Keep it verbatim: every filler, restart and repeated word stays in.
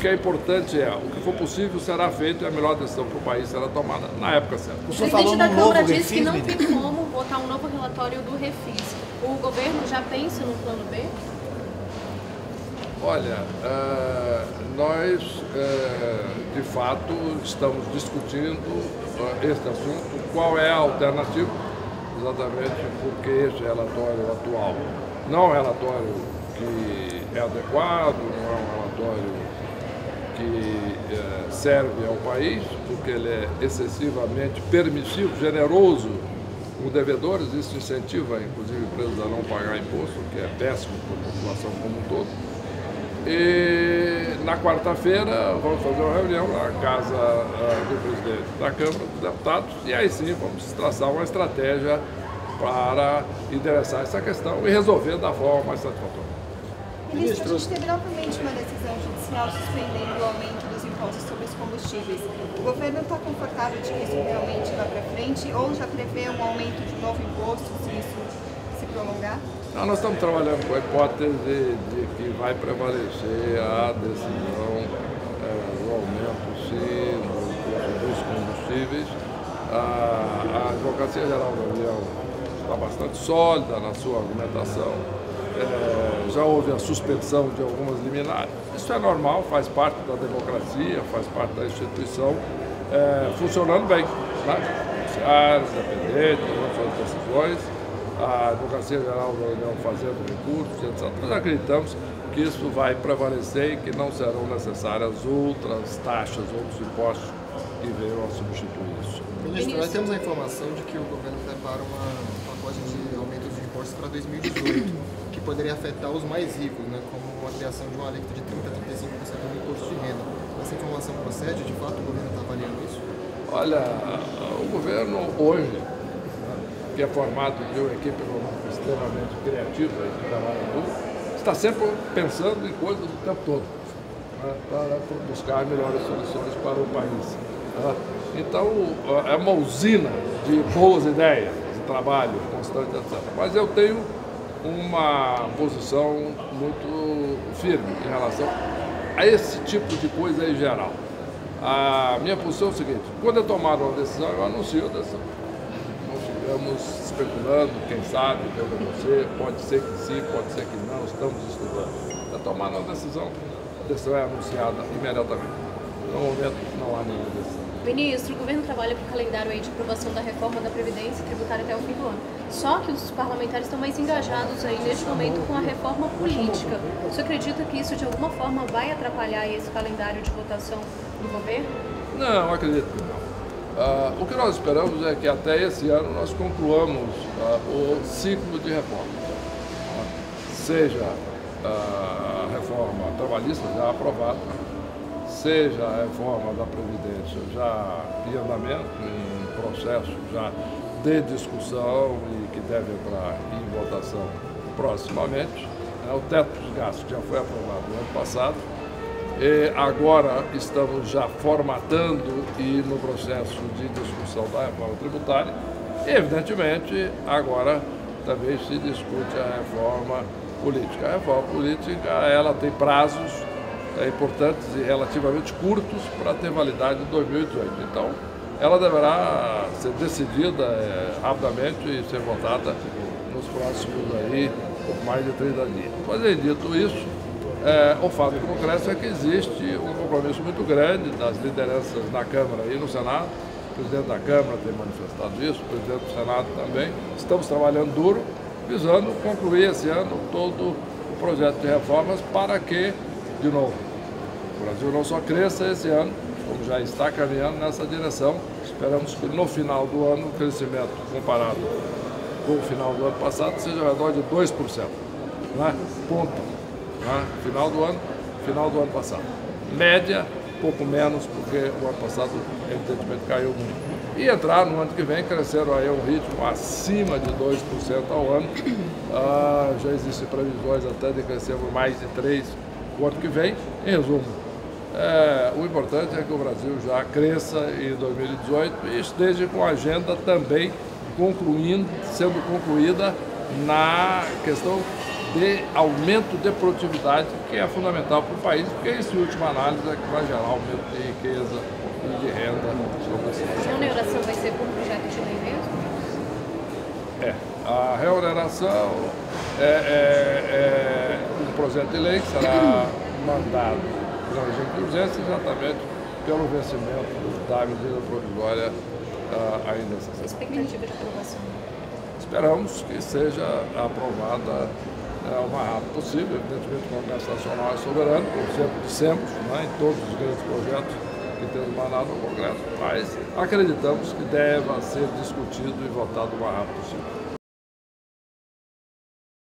é importante é, o que for possível será feito e a melhor decisão para o país será tomada na época certa. O presidente da Câmara disse que não tem como votar um novo relatório do Refis. O governo já pensa no plano B? Olha, uh, nós, uh, de fato, estamos discutindo uh, este assunto, qual é a alternativa, exatamente porque este relatório atual não é um relatório que é adequado, não é um relatório que uh, serve ao país, porque ele é excessivamente permissivo, generoso com devedores, isso incentiva, inclusive, empresas a não pagar imposto, que é péssimo para a população como um todo. E na quarta-feira vamos fazer uma reunião na casa uh, do presidente da Câmara dos Deputados e aí sim vamos traçar uma estratégia para endereçar essa questão e resolver da forma mais satisfatória. Ministro, a gente teve novamente uma decisão judicial suspendendo o aumento dos impostos sobre os combustíveis. O governo está confortável de que isso realmente vá para frente ou já prevê um aumento de novo imposto se isso se prolongar? Não, nós estamos trabalhando com a hipótese de, de que vai prevalecer a decisão é, do aumento, sim, do, dos combustíveis. A, a Advocacia Geral da União está bastante sólida na sua argumentação. É, já houve a suspensão de algumas liminares. Isso é normal, faz parte da democracia, faz parte da instituição, é, funcionando bem, né? Judiciário, independente, tomando suas decisões. A Advocacia Geral da União fazendo recursos, etcétera. Nós acreditamos que isso vai prevalecer e que não serão necessárias outras taxas, outros impostos que venham a substituir isso. Ministro, nós temos a informação de que o governo prepara uma pacote de aumentos de impostos para dois mil e dezoito, que poderia afetar os mais ricos, né, como a criação de uma alíquota de trinta a trinta e cinco por cento do imposto de renda. Essa informação procede? De fato, o governo está avaliando isso? Olha, o governo hoje, que é formado de uma equipe extremamente criativa e que trabalha tudo, está sempre pensando em coisas o tempo todo, né, para buscar melhores soluções para o país. Né? Então, é uma usina de boas ideias, de trabalho constante, etcétera. Mas eu tenho uma posição muito firme em relação a esse tipo de coisa em geral. A minha posição é o seguinte: quando eu tomar uma decisão, eu anuncio a decisão. Estamos especulando, quem sabe, deve acontecer, pode ser que sim, pode ser que não, estamos estudando. Para tomar uma decisão, a decisão é anunciada imediatamente. No momento, não há nenhuma decisão. Ministro, o governo trabalha com o calendário aí de aprovação da reforma da Previdência tributária até o fim do ano. Só que os parlamentares estão mais engajados aí neste momento com a reforma política. Você acredita que isso de alguma forma vai atrapalhar esse calendário de votação do governo? Não, acredito que não. Uh, o que nós esperamos é que até esse ano nós concluamos uh, o ciclo de reforma. Uh, seja uh, a reforma trabalhista já aprovada, seja a reforma da Previdência já em andamento, em processo já de discussão e que deve entrar em votação proximamente. Uh, o teto dos gastos já foi aprovado no ano passado. E agora estamos já formatando e no processo de discussão da reforma tributária. E, evidentemente, agora também se discute a reforma política. A reforma política ela tem prazos é, importantes e relativamente curtos para ter validade em dois mil e dezoito. Então, ela deverá ser decidida é, rapidamente e ser votada nos próximos aí, pouco mais de trinta dias. Mas, dito isso, É, o fato concreto é que existe um compromisso muito grande das lideranças na Câmara e no Senado. O presidente da Câmara tem manifestado isso, o presidente do Senado também. Estamos trabalhando duro, visando concluir esse ano todo o projeto de reformas para que, de novo, o Brasil não só cresça esse ano, como já está caminhando nessa direção. Esperamos que no final do ano o crescimento comparado com o final do ano passado seja ao redor de dois por cento. Né? Ponto. Ah, final do ano, final do ano passado. Média, pouco menos, porque o ano passado, evidentemente, caiu muito. E entrar no ano que vem, cresceram aí a um ritmo acima de dois por cento ao ano. Ah, já existem previsões até de crescer por mais de três por cento o ano que vem. Em resumo, é, o importante é que o Brasil já cresça em dois mil e dezoito e esteja com a agenda também concluindo, sendo concluída na questão de aumento de produtividade, que é fundamental para o país, porque isso, em última análise, é que vai gerar aumento de riqueza e de renda sobre esse país. A reoneração vai ser por projeto de lei mesmo? É, a reoneração é, é, é um projeto de lei que será mandado pelo regime de urgência exatamente pelo vencimento da medida provisória uh, ainda necessária. Expectativa de aprovação? Esperamos que seja aprovada uh, o mais rápido possível. Evidentemente, o Congresso Nacional é soberano, como sempre dissemos, né, em todos os grandes projetos que temos mandado ao Congresso, mas acreditamos que deva ser discutido e votado o mais rápido possível.